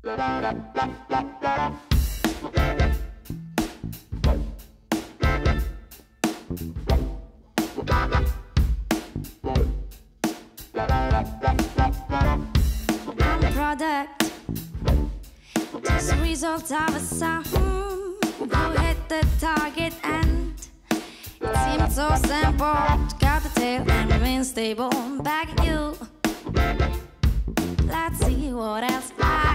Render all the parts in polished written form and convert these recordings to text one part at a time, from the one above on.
I'm a product, just a result of a song. You hit the target and it seemed so simple to cut the tail and remain stable. Back at you. Let's see what else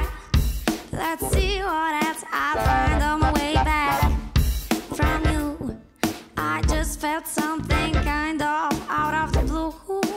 I'll find on my way back from you. I just felt something kind of out of the blue.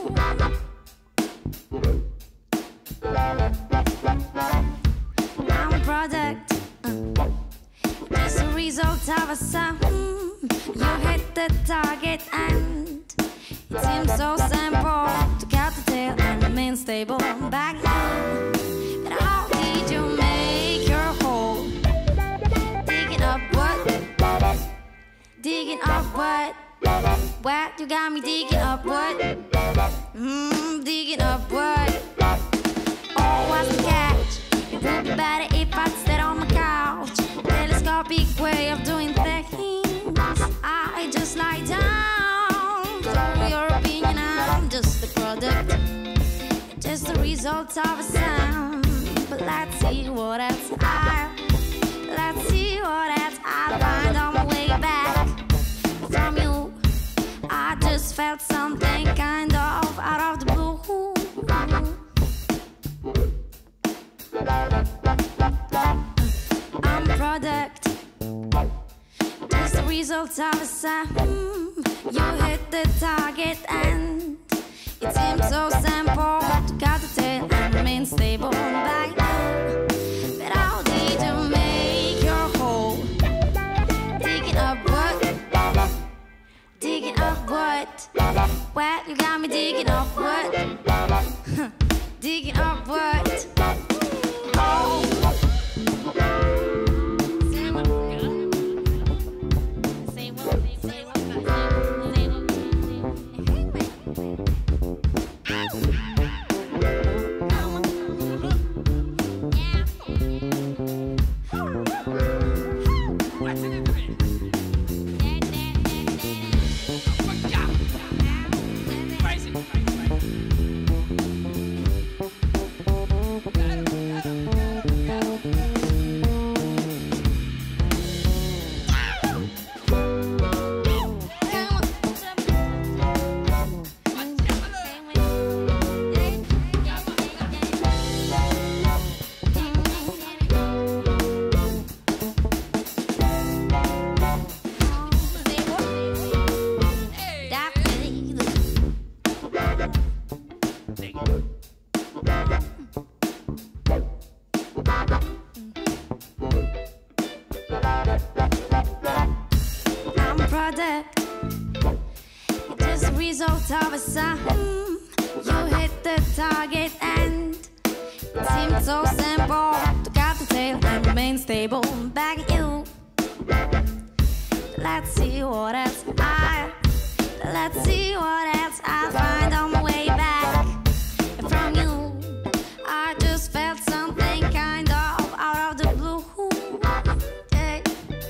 I'm a product, just a result of a song. You hit the target and it seems so simple to cut the tail and remain stable. Back you. But how did you make your hole? Digging up what? Digging up what? What? You got me digging up what? Digging up what? Oh, what's the catch? It would be better if I'd stayed on my couch. Telescopic way of doing things. I just lie down. For your opinion, I'm just a product, just a result of a sound. But let's see what else I'll find on my way back from you. I just felt something kind of out of the blue. I'm a product, just a result of a sound. You hit the target and it seems so simple to cut the tail and remain stable. Back you. But how did you make your hole? Digging up what? Digging up what? What? You got me digging up what? Digging up what? Oh. I'm a product, just a result of a sound. You hit the target and it seemed so simple to cut the tail and remain stable. Back at you. Let's see what else I'll find on my way back from you. I just felt something kind of out of the blue. Yeah.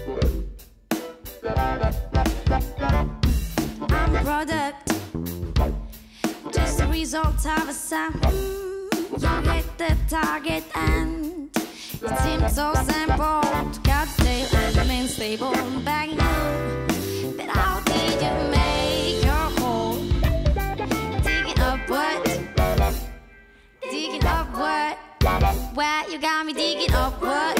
I'm a product, just a result of a sound. You hit the target and it seemed so simple to cut the tail and remain stable. Back you. But how did you make your hole? Digging up what? Digging up what? What? You got me digging up what?